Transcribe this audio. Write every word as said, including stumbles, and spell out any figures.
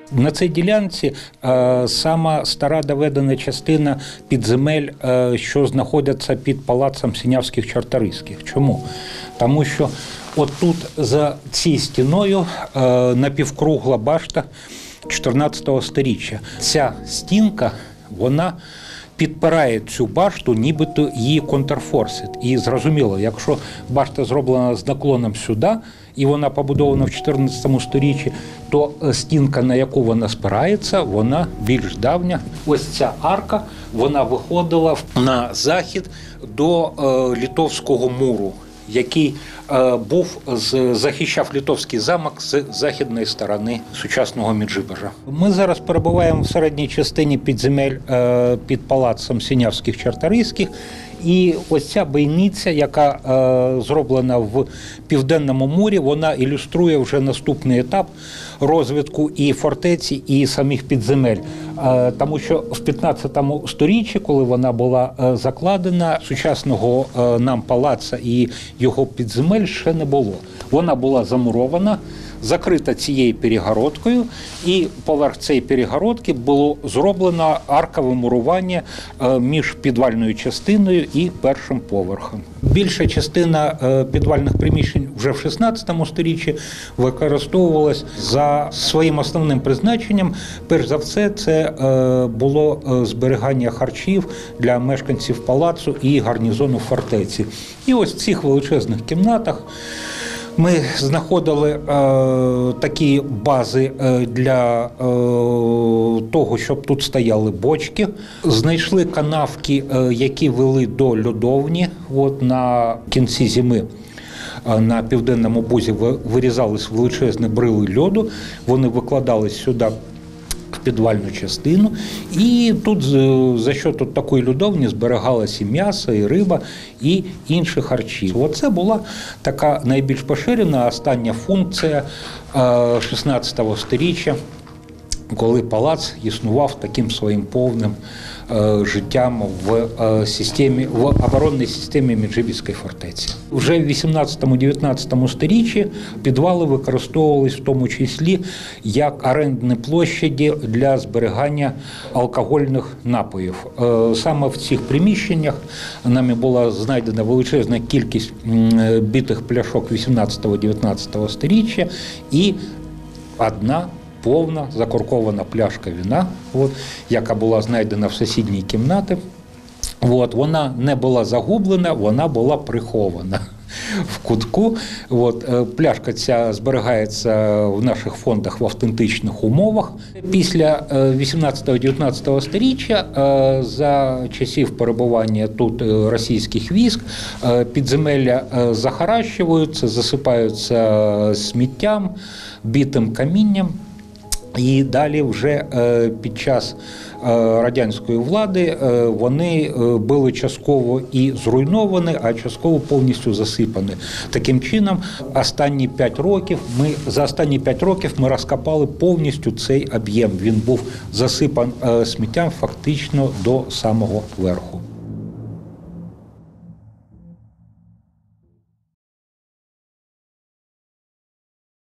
На цій ділянці е, сама стара доведена частина підземель, е, що знаходяться під палацом Синявських-Чарторийських. Чому? Тому що отут за цією стіною е, напівкругла башта чотирнадцятого сторіччя. Ця стінка, вона підпирає цю башту, нібито її контрфорсить. І зрозуміло, якщо башта зроблена з наклоном сюди, і вона побудована в чотирнадцятому сторіччі, то стінка, на яку вона спирається, вона більш давня. Ось ця арка, вона виходила на захід до е, Литовського муру, який е, був, з, захищав Литовський замок з західної сторони сучасного Меджибожа. Ми зараз перебуваємо в середній частині підземель е, під палацом Синявських-Чарторийських. І ось ця бойниця, яка е, зроблена в Південному мурі, вона ілюструє вже наступний етап розвитку і фортеці, і самих підземель. Е, тому що в п'ятнадцятому сторіччі, коли вона була е, закладена, сучасного е, нам палаца і його підземель ще не було. Вона була замурована, закрита цією перегородкою, і поверх цієї перегородки було зроблено аркове мурування між підвальною частиною і першим поверхом. Більша частина підвальних приміщень вже в шістнадцятому сторіччі використовувалась за своїм основним призначенням. Перш за все, це було зберігання харчів для мешканців палацу і гарнізону фортеці. І ось в цих величезних кімнатах ми знаходили е, такі бази е, для е, того, щоб тут стояли бочки. Знайшли канавки, е, які вели до льодовні. От на кінці зими е, на південному бузі вирізались величезні брили льоду, вони викладались сюди в підвальну частину, і тут за що тут такої льодовні зберігалося і м'ясо, і риба, і інші харчі. Оце була така найбільш поширена остання функція шістнадцятого сторіччя, коли палац існував таким своїм повним е, життям в е, системі, в оборонній системі Меджибіжської фортеці. Вже в вісімнадцятому-дев'ятнадцятому сторіччі підвали використовувались в тому числі як орендні площаді для зберігання алкогольних напоїв. Е, саме в цих приміщеннях нами була знайдена величезна кількість е, битих пляшок вісімнадцятого-дев'ятнадцятого сторіччя і одна повна закоркована пляшка вина, от, яка була знайдена в сусідній кімнаті. От, вона не була загублена, вона була прихована в кутку. От, пляшка ця зберігається в наших фондах в автентичних умовах. Після вісімнадцятого-дев'ятнадцятого сторіччя, за часів перебування тут російських військ, підземелля захаращуються, засипаються сміттям, битим камінням. І далі вже під час радянської влади вони були частково і зруйновані, а частково повністю засипані. Таким чином, останні п'ять років ми за останні п'ять років ми розкопали повністю цей об'єм. Він був засипаний сміттям фактично до самого верху.